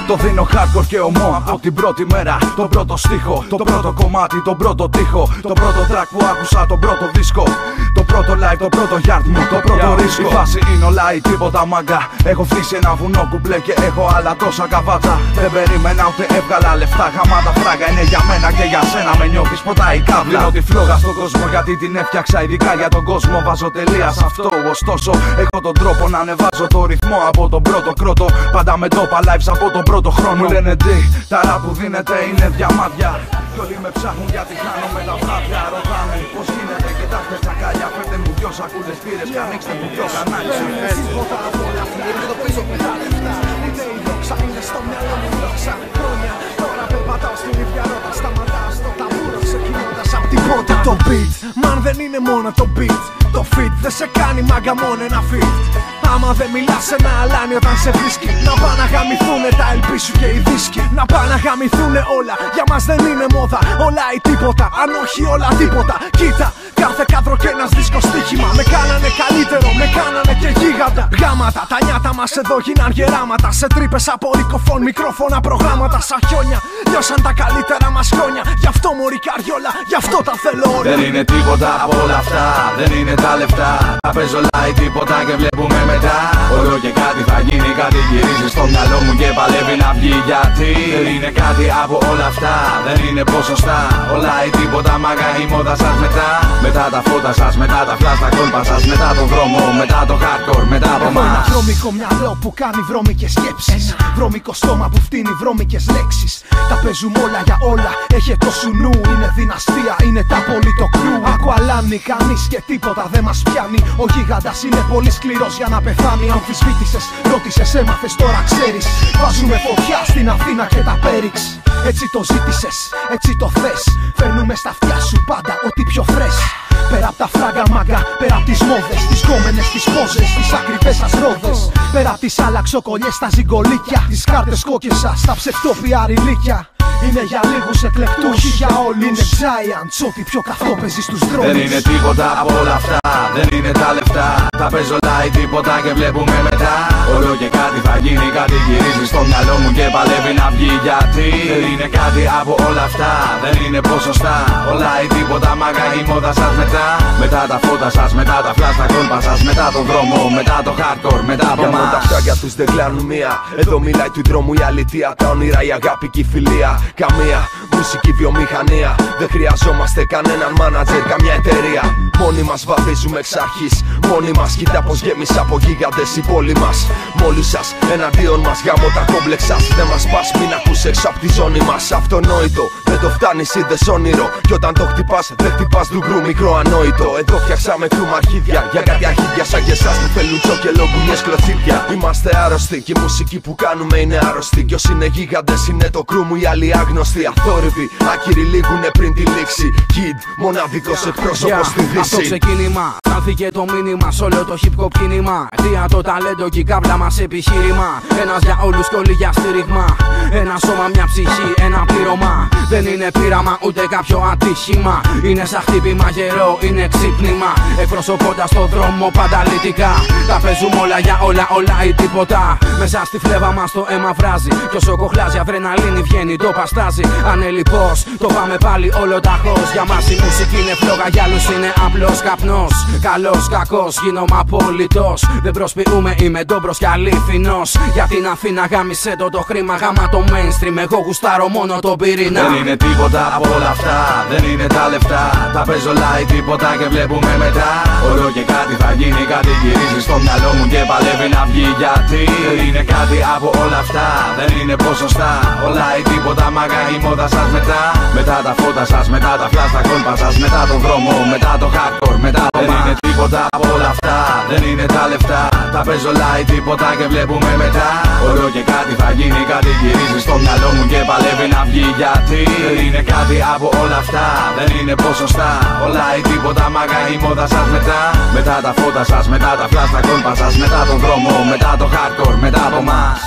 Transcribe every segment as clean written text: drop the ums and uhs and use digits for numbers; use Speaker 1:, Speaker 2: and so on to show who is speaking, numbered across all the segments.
Speaker 1: Το δίνω hardcore και ομό από την πρώτη μέρα. Τον πρώτο στίχο, το πρώτο κομμάτι, τον πρώτο τοίχο. Το πρώτο track που άκουσα, τον πρώτο δίσκο. Το πρώτο live, το πρώτο yard μου, το πρώτο ρίσκο. Η φάση είναι όλα ή τίποτα μάγκα. Έχω φτύσει ένα βουνό κουμπλέ και έχω άλλα τόσα καβάτσα. Δεν περίμενα ούτε έβγαλα λεφτά. Γαμάτα φράγκα είναι για μένα και για σένα. Με νιώθεις ποτά η κάβλα. Δίνω τη φλόγα στον κόσμο γιατί την έφτιαξα ειδικά για τον κόσμο. Βάζω τελεία σε αυτό. Ωστόσο, έχω τον τρόπο να ανεβάζω το ρυθμό από τον πρώτο κρότο. Πάντα με τόπα lives από τον πρώτο χρόνο. Μου λένε τι, τα ραπ που δίνεται είναι διαμάντια. Κι όλοι με ψάχνουν γιατί χάνω με τα βράδια. Ρωτάνε πως γίνεται, κοιτάξτε τσακάλια. Φέρτε μου δυο σακούλες πύρες και ανοίξτε μου δυο κανάλια. Τίποτα από όλα αυτά, το πίσω με τα λεφτά. Είτε η δόξα είναι στο μυαλό μου δόξα. Χρόνια τώρα περπατάω στην ίδια ρότα. Σταματάω στο ταβούρο ξεκινώντας απ' την πόρτα. Το beat, man δεν είναι μόνο το beat. Το fit δεν σε κάνει μάγκα μόνο ένα fit. Άμα δεν μιλάς σε ένα αλάνι όταν σε βρίσκει, να πά να γαμηθούνε τα LP σου και οι δίσκοι. Να πά να γαμηθούνε όλα, για μας δεν είναι μόδα. Όλα ή τίποτα, αν όχι όλα τίποτα. Κοίτα, κάθε κάδρο και ένας δίσκος στοίχημα. Με κάνανε καλύτερο, με κάνανε και γίγαντα. Γάματα, τα νιάτα μας εδώ γίναν γεράματα. Σε τρύπες από ρικοφόν, μικρόφωνα, προγράμματα. Σαν χιόνια, νιώσαν τα καλύτερα μας χρόνια. Γι' αυτό μωρή καριόλα, γι' αυτό τα θέλω όλα.
Speaker 2: Δεν είναι τίποτα από όλα αυτά, δεν είναι τα λεφτά. Τα παίζω live τίποτα και βλέπουμε μετά. Όλο και κάτι θα γίνει, κάτι γυρίζει στο μυαλό μου και παλεύει να βγει. Γιατί δεν είναι κάτι από όλα αυτά, δεν είναι ποσοστά. Όλα ή τίποτα, μάγα η μόδα σας μετά. Μετά τα φώτα σας, μετά τα φλάσ, τα κόλπα σας. Μετά το δρόμο, μετά το hardcore, μετά από μας.
Speaker 1: Ένα βρώμικο μυαλό που κάνει βρώμικες σκέψεις. Βρώμικο στόμα που φτύνει βρώμικες λέξεις. Τα παίζουμε όλα για όλα, έχει το σουνού. Είναι δυναστεία, είναι τα πολύ το κρού. Ακουαλάνει κανείς και τίποτα δεν μας πιάνει. Ο γίγαντας είναι πολύ σκληρός για να πεθάνει. Αμφισβήτησες, ρώτησες, έμαθες, τώρα ξέρεις. Βάζουμε φωτιά στην Αθήνα και τα πέριξ. Έτσι το ζήτησες, έτσι το θες. Φέρνουμε στα αυτιά σου πάντα ό,τι πιο φρες. Πέρα απ' τα φράγκα μάγκα, πέρα απ' τις μόδες, τις κόμενες, τις πόζες, τις ακριβές σας ρόδες. Πέρα απ' τις αλλαξοκολλιές, τα ζυγκολίκια, τις κάρτες κόκκες σας, τα ψευτόπια ρηλίκια. Είναι για λίγους εκλεκτούς, όχι για όλους. Είναι giants, ό,τι πιο καυτό παίζει στους δρόμους.
Speaker 2: Δεν είναι τίποτα από όλα αυτά, δεν είναι τα λεφτά. Τα παίζω live τίποτα και βλέπουμε μετά. Όλο και κάτι θα γίνει, κάτι γυρίζει στο μυαλό μου και παλεύει να βγει. Γιατί δεν είναι κάτι από όλα αυτά, δεν είναι ποσοστά. Όλα ή τίποτα, μάγα η μόδα σας μετά. Μετά τα φώτα σας, μετά τα φλάσ, τα κόλπα σας. Μετά τον δρόμο, μετά το hardcore, μετά από μας.
Speaker 3: Τα φράγια τους δεν κλάνουν μία. Εδώ μιλάει του δρόμου η αλήθεια. Τα όνειρα, η αγάπη και η φιλία. Καμία μουσική βιομηχανία. Δεν χρειαζόμαστε κανέναν μάνατζερ, καμιά εταιρεία. Μόνοι μας βαδίζουμε εξ αρχής. Μόνοι μας, κοίτα πως γέμισε από γίγαντες η πόλη μας. Μόλις σας εναντίον μας, γάμω τα κόμπλεξ σας. Δεν μας πας, μην ακούς έξω απ' τη ζώνη μας. Αυτονόητο, δεν το φτάνεις, είδες όνειρο. Κι όταν το χτυπάς, δεν χτυπάς δουγκρού, μικρό ανόητο. Εδώ φτιάξαμε κρούμα αρχίδια για κάτι αρχίδια σαν και εσάς που θέλουν τσόκε λογουνιές κλωτσίδια. Είμαστε άρρωστοι και η μουσική που κάνουμε είναι άρρωστη. Κι όσοι είναι γίγαντες είναι το κρού μου, οι άλλοι άγνωστοι. Αθόρυβοι, άκυροι λήγουνε πριν τη λήξη. Kid, μοναδικός εκπρόσωπος στη Δύση.
Speaker 4: Αυτό ξεκίνημα, στάλθηκε το μήνυμα σ' όλο το hip hop κίνημα. Δια το ταλέντο και η κάβλα μας επιχείρημα. Ένας για όλους και όλοι για στήριγμα. Ένα σώμα, μια ψυχή, ένα πλήρωμα. Δεν είναι πείραμα ούτε κάποιο ατύχημα. Είναι σαν χτύπημα γερό, είναι ξύπνημα. Εκπροσωπώντας το δρόμο πανταλυτικά. Τα παίζουμε όλα για όλα, όλα ή τίποτα. Μέσα στη φλέβα μας το αίμα βράζει. Κι όσο κοχλάζει αδρεναλίνη βγαίνει, το παστάζει. Ανελιπώς, το πάμε πάλι όλο ταχώς. Για μας η μουσική είναι φλόγα, για άλλους είναι απλός καπνός. Καλός, κακός, γίνομαι απόλυτος. Δεν προσποιούμε, είμαι ντόμπρος κι αλήθινος. Για την Αθήνα γάμισε το χρήμα, γάμα το mainstream. Εγώ γουστάρω μόνο τον πυρήνα.
Speaker 2: Δεν είναι τίποτα από όλα αυτά, δεν είναι τα λεφτά. Τα παίζω live τίποτα και βλέπουμε μετά. Όλο και κάτι θα γίνει, κάτι γυρίζει στο μυαλό μου και παλεύει να βγει. Γιατί δεν είναι κάτι από όλα αυτά, δεν είναι ποσοστά. Όλα ή τίποτα, μάγα η μόδα σας μετά. Μετά τα φώτα σας, μετά τα φλάσ, τα κόλπα σας. Μετά τον δρόμο, μετά το hardcore, μετά από μας. Δεν είναι τίποτα από όλα αυτά, δεν είναι τα λεφτά. Τα παίζω live τίποτα και βλέπουμε μετά. Όλο και κάτι θα γίνει, κάτι γυρίζει στο μυαλό μου και παλεύει να βγει. Γιατί δεν είναι κάτι από όλα αυτά, δεν είναι ποσοστά. Όλα ή τίποτα, μάγα η μόδα σας μετά. Μετά τα φώτα σας, μετά τα φλάσ, τα κόλπα σας. Μετά τον δρόμο, μετά το hardcore, μετά από μας.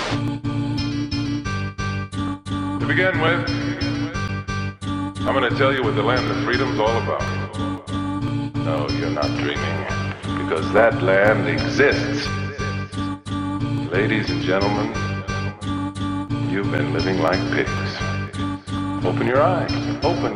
Speaker 5: To begin with, I'm going to tell you what the land of freedom's all about. No, you're not dreaming, because that land exists. Ladies and gentlemen, you've been living like pigs. Open your eyes. Open.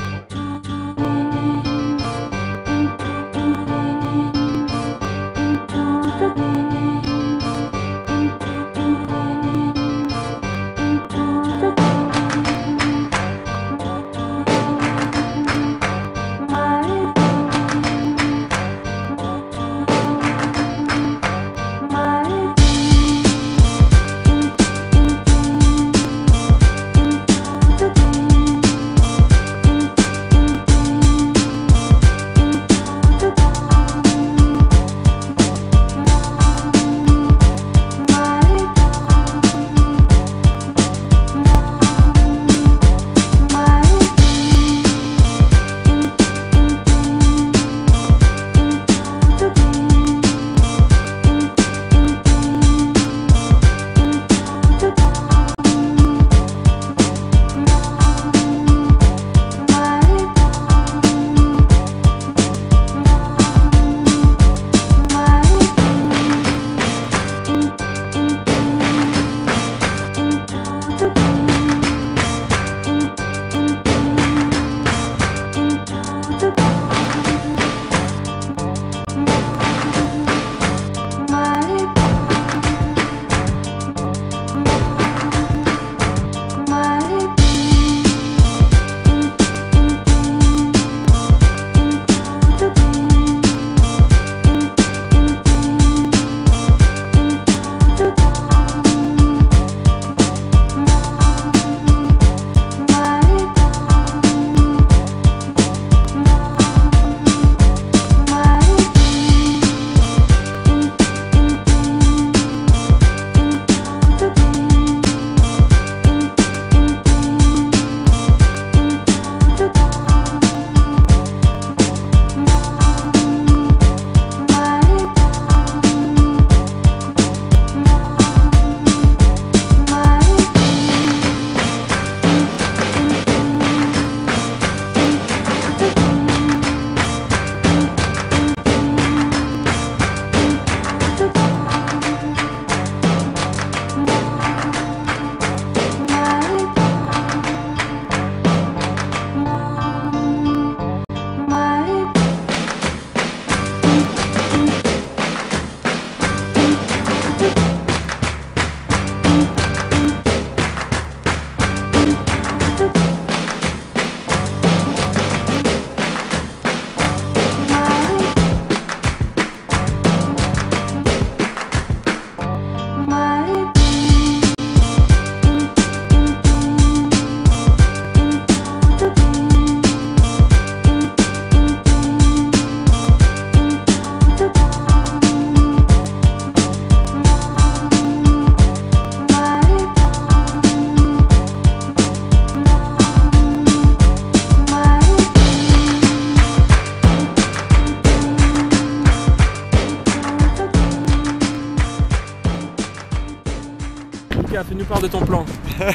Speaker 6: Fais-nous part de ton plan.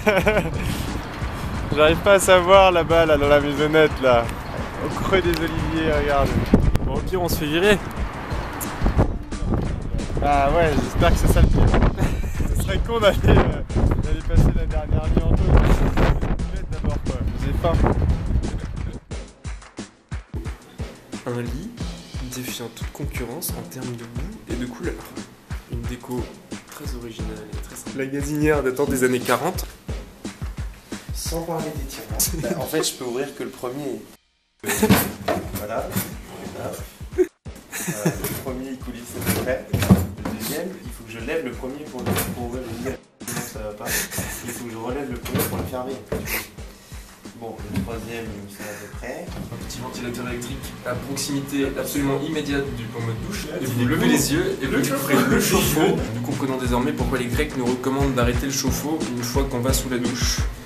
Speaker 7: J'arrive pas à savoir là-bas, là, dans la maisonnette, là. Au creux des oliviers, regarde.
Speaker 6: Bon, au pire, on se fait virer.
Speaker 7: Ah ouais, j'espère que c'est ça le pire. Ce serait con d'aller passer la dernière nuit en tôle. D'abord, quoi. J'ai faim.
Speaker 6: Un lit défiant toute concurrence en termes de goût et de couleur. Une déco très originale et très simple. La gazinière datant des années 40.
Speaker 8: Sans parler des tiroirs. Bah, en fait, je peux ouvrir que le premier. Voilà. Le premier, il coulisse à peu près. Le deuxième, il faut que je lève le premier pour ouvrir le deuxième. Sinon, ça va pas. Il faut que je relève le premier pour le fermer. Bon, le troisième, ça va à peu près.
Speaker 6: Un petit ventilateur électrique à proximité absolument immédiate du pommeau de douche. Et vous levez les yeux et vous découvrez le chauffe-eau. Nous comprenons désormais pourquoi les Grecs nous recommandent d'arrêter le chauffe-eau une fois qu'on va sous la douche.